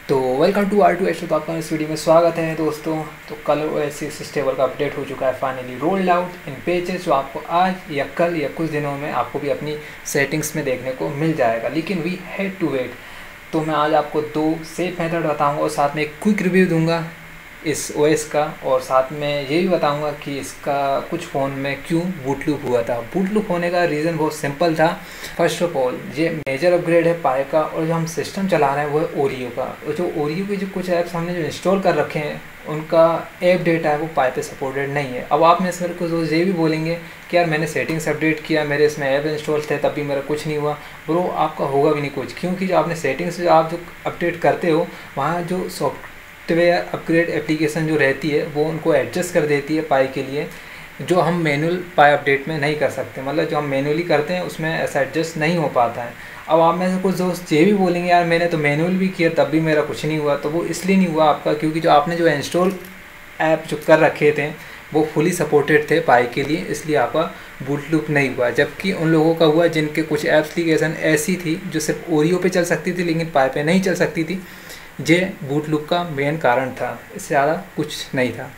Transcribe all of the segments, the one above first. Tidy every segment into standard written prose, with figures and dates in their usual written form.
तो welcome to R2H, तो आपका इस वीडियो में स्वागत है दोस्तों। तो कल OS 6 स्टेबल का अपडेट हो चुका है, finally rolled out in pages, जो आपको आज या कल या कुछ दिनों में आपको भी अपनी सेटिंग्स में देखने को मिल जाएगा। लेकिन वी हैड टू वेट। तो मैं आज आपको दो सेफ मेथड बताऊंगा और साथ में एक क्विक रिव्यू दूंगा इस OS का, और साथ में ये भी बताऊंगा कि इसका कुछ फ़ोन में क्यों बूट लूप हुआ था। बूट लूप होने का रीज़न बहुत सिंपल था। फर्स्ट ऑफ ऑल, ये मेजर अपग्रेड है पाई का, और जो हम सिस्टम चला रहे हैं वो है ओरियो का। और जो ओरियो के जो कुछ ऐप्स हमने जो इंस्टॉल कर रखे हैं उनका ऐप डेटा है वो पाई पे सपोर्टेड नहीं है। अब आप में से मेरे को दोस्त ये भी बोलेंगे कि यार मैंने सेटिंग्स अपडेट किया, मेरे इसमें ऐप इंस्टॉल थे, तब भी मेरा कुछ नहीं हुआ। ब्रो, आपका होगा भी नहीं कुछ, क्योंकि जो आपने सेटिंग्स जो आप जो अपडेट करते हो वहाँ जो सॉफ्टवेयर अपग्रेड एप्लीकेशन जो रहती है वो उनको एडजस्ट कर देती है पाई के लिए, जो हम मैनुअल पाई अपडेट में नहीं कर सकते। मतलब जो हम मैनुअली करते हैं उसमें ऐसा एडजस्ट नहीं हो पाता है। अब आप में से कुछ दोस्त ये भी बोलेंगे यार मैंने तो मैनुअल भी किया तब भी मेरा कुछ नहीं हुआ। तो वो इसलिए नहीं हुआ आपका क्योंकि जो आपने जो इंस्टॉल ऐप जो कर रखे थे वो फुली सपोर्टेड थे पाई के लिए, इसलिए आपका बूट लूप नहीं हुआ। जबकि उन लोगों का हुआ जिनके कुछ एप्लीकेशन ऐसी थी जो सिर्फ ओरियो पे चल सकती थी लेकिन पाई पे नहीं चल सकती थी। ये बूट लूप का मेन कारण था, इससे ज़्यादा कुछ नहीं था।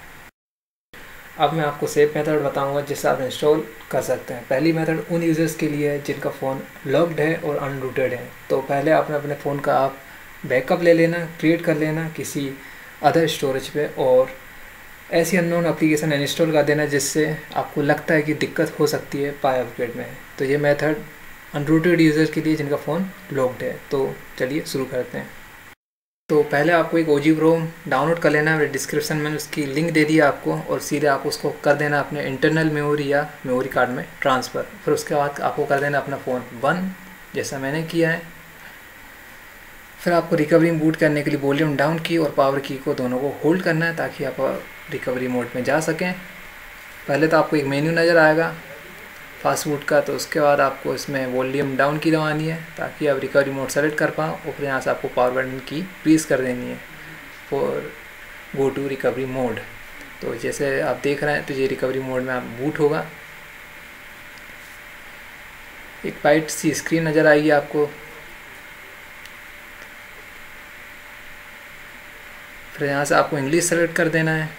अब मैं आपको सेफ मेथड बताऊंगा जिससे आप इंस्टॉल कर सकते हैं। पहली मेथड उन यूज़र्स के लिए है जिनका फ़ोन लॉक्ड है और अनरूटेड है। तो पहले आपने अपने फ़ोन का आप बैकअप ले लेना, क्रिएट कर लेना किसी अदर स्टोरेज पे, और ऐसी अननोन एप्लीकेशन इंस्टॉल कर देना जिससे आपको लगता है कि दिक्कत हो सकती है पाई अपग्रेड में। तो ये मेथड अनरूटेड यूज़र्स के लिए जिनका फ़ोन लॉक्ड है। तो चलिए शुरू करते हैं। तो पहले आपको एक OG Chrome डाउनलोड कर लेना है, डिस्क्रिप्शन में उसकी लिंक दे दी है आपको, और सीधे आप उसको कर देना अपने इंटरनल मेमोरी या मेमोरी कार्ड में ट्रांसफ़र। फिर उसके बाद आपको कर देना अपना फ़ोन बंद, जैसा मैंने किया है। फिर आपको रिकवरी बूट करने के लिए वॉल्यूम डाउन की और पावर की को दोनों को होल्ड करना है ताकि आप रिकवरी मोड में जा सकें। पहले तो आपको एक मेन्यू नज़र आएगा फास्ट बूट का, तो उसके बाद आपको इसमें वॉल्यूम डाउन की दबानी है ताकि आप रिकवरी मोड सेलेक्ट कर पाओ, और फिर यहाँ से आपको पावर बटन की प्रेस कर देनी है for go to recovery mode. तो जैसे आप देख रहे हैं तो ये रिकवरी मोड में आप बूट होगा। एक वाइट सी स्क्रीन नज़र आएगी आपको। फिर यहाँ से आपको इंग्लिश सेलेक्ट कर देना है,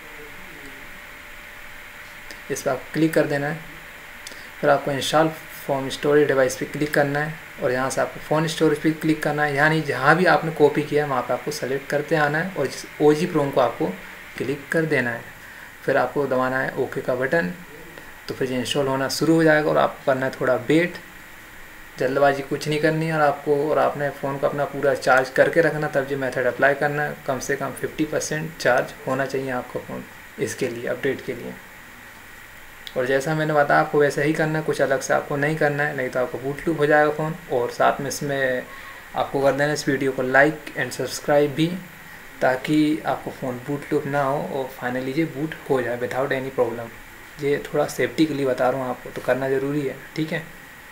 इस पर आप क्लिक कर देना है। फिर आपको इंस्टॉल फ्रॉम स्टोरेज डिवाइस पे क्लिक करना है, और यहाँ से आपको फ़ोन स्टोरेज पे क्लिक करना है। यानी जहाँ भी आपने कॉपी किया वहाँ पे आपको सेलेक्ट करते आना है, और जिस OG Chrome को आपको क्लिक कर देना है। फिर आपको दबाना है ओके का बटन। तो फिर इंस्टॉल होना शुरू हो जाएगा, और आपको करना है थोड़ा वेट, जल्दबाजी कुछ नहीं करनी है। और आपने फ़ोन को अपना पूरा चार्ज करके रखना, तब ये मेथड अप्लाई करना है। कम से कम 50% चार्ज होना चाहिए आपका फ़ोन इसके लिए, अपडेट के लिए। और जैसा मैंने बताया आपको वैसे ही करना है, कुछ अलग से आपको नहीं करना है, नहीं तो आपको बूट लूप हो जाएगा फ़ोन। और साथ में इसमें आपको कर देना इस वीडियो को लाइक एंड सब्सक्राइब भी, ताकि आपको फ़ोन बूट लूप ना हो और फाइनली ये बूट हो जाए विदाउट एनी प्रॉब्लम। ये थोड़ा सेफ्टी के लिए बता रहा हूँ आपको, तो करना ज़रूरी है, ठीक है।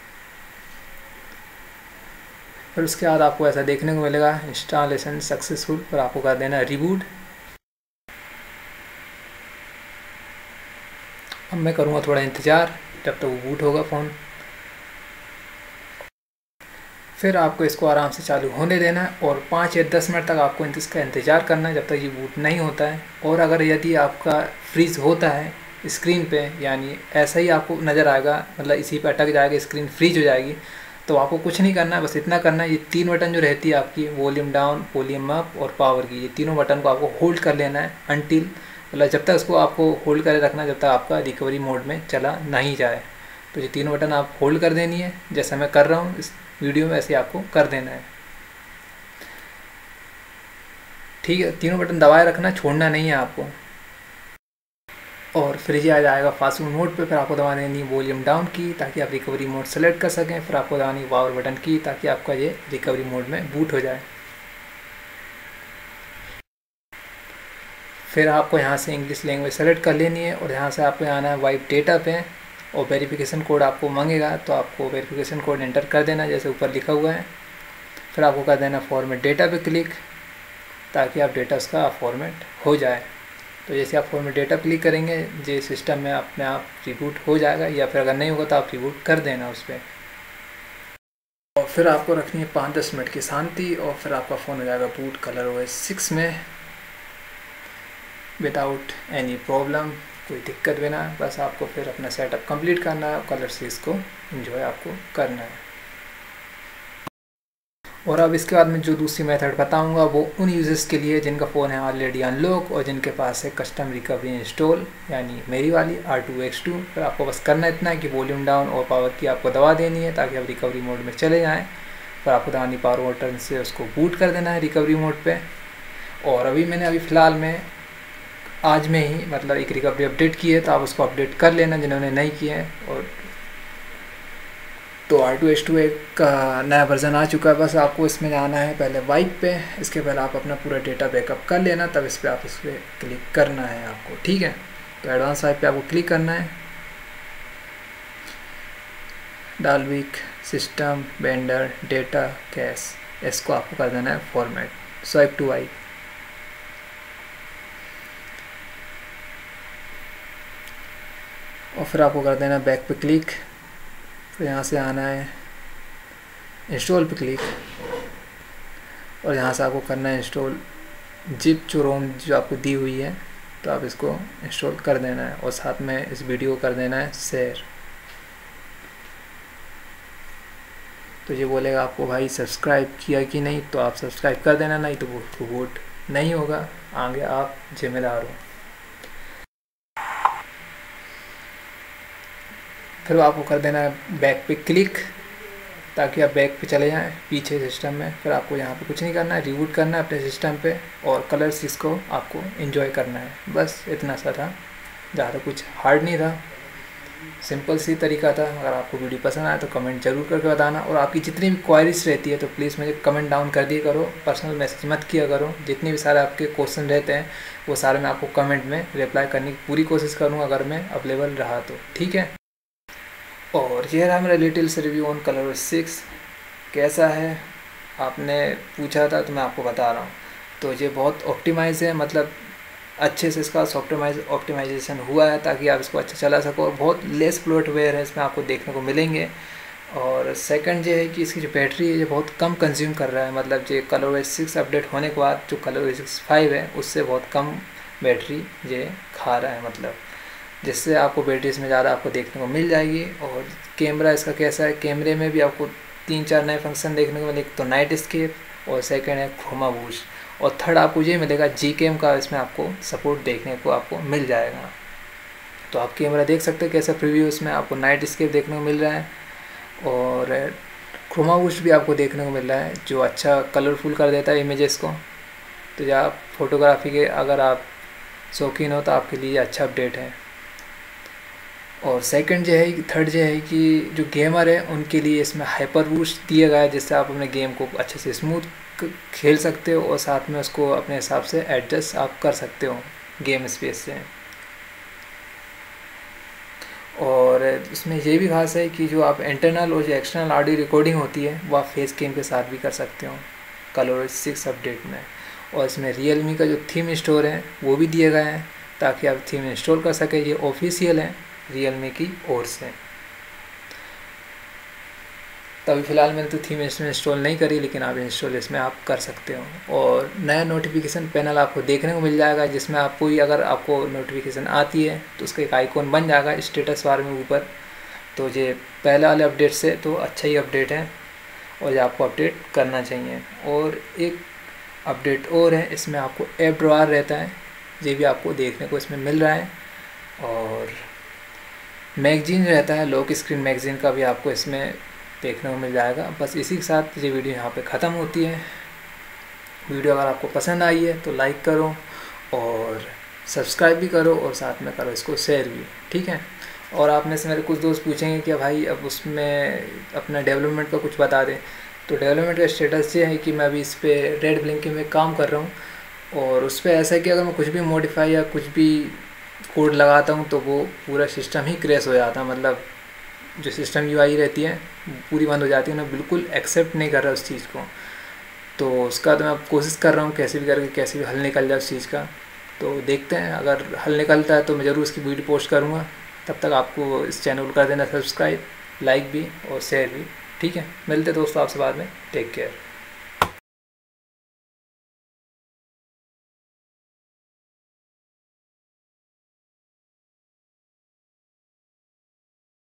फिर उसके बाद आपको ऐसा देखने को मिलेगा इंस्टॉलेशन सक्सेसफुल, पर आपको कर देना रिबूट। अब मैं करूँगा थोड़ा इंतज़ार जब तक वो बूट होगा फ़ोन। फिर आपको इसको आराम से चालू होने देना है, और 5 या 10 मिनट तक आपको इसका इंतज़ार करना है जब तक ये बूट नहीं होता है। और अगर यदि आपका फ्रीज़ होता है स्क्रीन पे, यानी ऐसा ही आपको नज़र आएगा, मतलब इसी पे अटक जाएगा, स्क्रीन फ्रीज हो जाएगी, तो आपको कुछ नहीं करना है, बस इतना करना है, ये 3 बटन जो रहती है आपकी वॉल्यूम डाउन, वॉल्यूम अप और पावर की, ये तीनों बटन को आपको होल्ड कर लेना है अनटिल, मतलब जब तक उसको आपको होल्ड करे रखना जब तक आपका रिकवरी मोड में चला नहीं जाए। तो ये तीनों बटन आप होल्ड कर देनी है, जैसा मैं कर रहा हूँ इस वीडियो में ऐसे आपको कर देना है, ठीक है। तीनों बटन दबाए रखना, छोड़ना नहीं है आपको। और फिर ये आ जाएगा फास्ट मोड पे, फिर आपको दबा देनी वॉल्यूम डाउन की ताकि आप रिकवरी मोड सेलेक्ट कर सकें। फिर आपको दबानी पावर बटन की ताकि आपका ये रिकवरी मोड में बूट हो जाए। फिर आपको यहाँ से इंग्लिश लैंग्वेज सेलेक्ट कर लेनी है, और यहाँ से आपको आना है वाइप डेटा पे, और वेरिफिकेशन कोड आपको मांगेगा, तो आपको वेरिफिकेशन कोड एंटर कर देना जैसे ऊपर लिखा हुआ है। फिर आपको कर देना फॉर्मेट डेटा पे क्लिक, ताकि आप डेटा उसका फॉर्मेट हो जाए। तो जैसे आप फॉर्मेट डेटा क्लिक करेंगे ये सिस्टम में अपने आप रिबूट हो जाएगा, या फिर अगर नहीं होगा तो आप रिबूट कर देना उस पर। और फिर आपको रखनी है 5-10 मिनट की शांति और फिर आपका फ़ोन हो जाएगा बूट ColorOS 6 में विदाउट एनी प्रॉब्लम, कोई दिक्कत बिना। बस आपको फिर अपना सेटअप कंप्लीट करना है और ColorOS को एंजॉय आपको करना है। और अब इसके बाद में जो दूसरी मेथड बताऊंगा वो उन यूज़र्स के लिए जिनका फ़ोन है ऑलरेडी अनलॉक और जिनके पास है कस्टम रिकवरी इंस्टॉल, यानी मेरी वाली R2X2। फिर आपको बस करना इतना है कि वॉल्यूम डाउन और पावर की आपको दबा देनी है ताकि आप रिकवरी मोड में चले जाएँ। फिर आपको दबानी पावर बटन से उसको बूट कर देना है रिकवरी मोड पे। और अभी फ़िलहाल में आज में ही मतलब एक रिकवरी अपडेट की है, तो आप उसको अपडेट कर लेना जिन्होंने नहीं किया है। और तो R2X2 एक नया वर्ज़न आ चुका है। बस आपको इसमें जाना है पहले वाइप पे, इसके पहले आप अपना पूरा डेटा बैकअप कर लेना, तब इस पर आप इस पर क्लिक करना है आपको, ठीक है। तो एडवांस वाइप पे आपको क्लिक करना है, Dalvik system vendor data cache, इसको आपको कर देना है फॉर्मेट स्वाइप टू वाइप। और फिर आपको कर देना बैक पे क्लिक, फिर यहाँ से आना है इंस्टॉल पे क्लिक और यहाँ से आपको करना है इंस्टॉल जिप जो रोम जो आपको दी हुई है, तो आप इसको इंस्टॉल कर देना है और साथ में इस वीडियो को कर देना है शेयर। तो ये बोलेगा आपको भाई सब्सक्राइब किया कि नहीं, तो आप सब्सक्राइब कर देना, नहीं तो वो वोट नहीं होगा, आगे आप जिम्मेदार हो। फिर आपको कर देना है बैक पे क्लिक ताकि आप बैक पे चले जाएं पीछे सिस्टम में। फिर आपको यहाँ पे कुछ नहीं करना है, रिबूट करना है अपने सिस्टम पे और ColorOS को आपको एंजॉय करना है। बस इतना सा था, ज़्यादा कुछ हार्ड नहीं था, सिंपल सी तरीका था। अगर आपको वीडियो पसंद आए तो कमेंट जरूर करके बताना और आपकी जितनी भी क्वारीज रहती है तो प्लीज़ मुझे कमेंट डाउन कर दिया करो, पर्सनल मैसेज मत किया करो। जितने भी सारे आपके क्वेश्चन रहते हैं वो सारे मैं आपको कमेंट में रिप्लाई करने की पूरी कोशिश करूँगा अगर मैं अवेलेबल रहा तो, ठीक है। और ये रहा मेरा लिटिल से रिव्यू ऑन ColorOS 6 कैसा है। आपने पूछा था तो मैं आपको बता रहा हूँ। तो ये बहुत ऑप्टिमाइज़ है, मतलब अच्छे से इसका ऑप्टिमाइजेशन हुआ है ताकि आप इसको अच्छा चला सको और बहुत लेस फ्लोटवेयर है इसमें आपको देखने को मिलेंगे। और सेकंड ये है कि इसकी जो बैटरी है ये बहुत कम कंज्यूम कर रहा है, मतलब ये ColorOS 6 अपडेट होने के बाद जो ColorOS 5 है उससे बहुत कम बैटरी ये खा रहा है, मतलब जिससे आपको बैटरी इसमें ज़्यादा आपको देखने को मिल जाएगी। और कैमरा इसका कैसा है, कैमरे में भी आपको 3-4 नए फंक्शन देखने को मिलेंगे। तो नाइट स्केप और सेकंड है क्रोमा बूस्ट और थर्ड आपको ये मिलेगा Gcam का, इसमें आपको सपोर्ट देखने को आपको मिल जाएगा। तो आप कैमरा देख सकते हैं कैसा प्रीव्यू, इसमें आपको नाइट स्केप देखने को मिल रहा है और क्रोमा बूस्ट भी आपको देखने को मिल रहा है जो अच्छा कलरफुल कर देता है इमेजेस को। तो जब आप फोटोग्राफी के अगर आप शौकीन हो तो आपके लिए अच्छा अपडेट है। और सेकंड जो है, थर्ड जो है कि जो गेमर है उनके लिए इसमें हाइपर बूस्ट दिया गया है जिससे आप अपने गेम को अच्छे से स्मूथ खेल सकते हो और साथ में उसको अपने हिसाब से एडजस्ट आप कर सकते हो गेम स्पेस से। और इसमें ये भी खास है कि जो आप इंटरनल और जो एक्सटर्नल ऑडियो रिकॉर्डिंग होती है वो आप फेस कैम के साथ भी कर सकते हो ColorOS 6 अपडेट में। और इसमें Realme का जो थीम स्टोर है वो भी दिया गया है ताकि आप थीम इंस्टॉल कर सकें। ये ऑफिशियल है Realme की ओर से। तभी फ़िलहाल मैंने तो थीम इसमें इंस्टॉल नहीं करी, लेकिन आप इंस्टॉल इसमें आप कर सकते हो। और नया नोटिफिकेशन पैनल आपको देखने को मिल जाएगा जिसमें आपको ही अगर आपको नोटिफिकेशन आती है तो उसका एक आइकॉन बन जाएगा स्टेटस बार में ऊपर। तो ये पहले वाले अपडेट से तो अच्छा ही अपडेट है और ये आपको अपडेट करना चाहिए। और एक अपडेट और है, इसमें आपको ऐप ड्रॉअर रहता है, ये भी आपको देखने को इसमें मिल रहा है। और मैगजीन रहता है, लॉक स्क्रीन मैगजीन का भी आपको इसमें देखने को मिल जाएगा। बस इसी के साथ ये वीडियो यहाँ पे ख़त्म होती है। वीडियो अगर आपको पसंद आई है तो लाइक करो और सब्सक्राइब भी करो और साथ में करो इसको शेयर भी, ठीक है। और आप में से मेरे कुछ दोस्त पूछेंगे कि भाई अब उसमें अपना डेवलपमेंट का कुछ बता दें। तो डेवलपमेंट का स्टेटस ये है कि मैं अभी इस पर रेड ब्लिंकिंग में काम कर रहा हूँ और उस पर ऐसा है कि अगर मैं कुछ भी मॉडिफाई या कुछ भी कोड लगाता हूँ तो वो पूरा सिस्टम ही क्रैश हो जाता है, मतलब जो सिस्टम UI रहती है पूरी बंद हो जाती है, मैं बिल्कुल एक्सेप्ट नहीं कर रहा उस चीज़ को। तो उसका तो मैं कोशिश कर रहा हूँ कैसे भी करके कैसे भी हल निकल जाए उस चीज़ का। तो देखते हैं, अगर हल निकलता है तो मैं ज़रूर उसकी वीडियो पोस्ट करूँगा। तब तक आपको इस चैनल को कर देना सब्सक्राइब, लाइक भी और शेयर भी। ठीक है, मिलते दोस्तों आपसे बाद में, टेक केयर।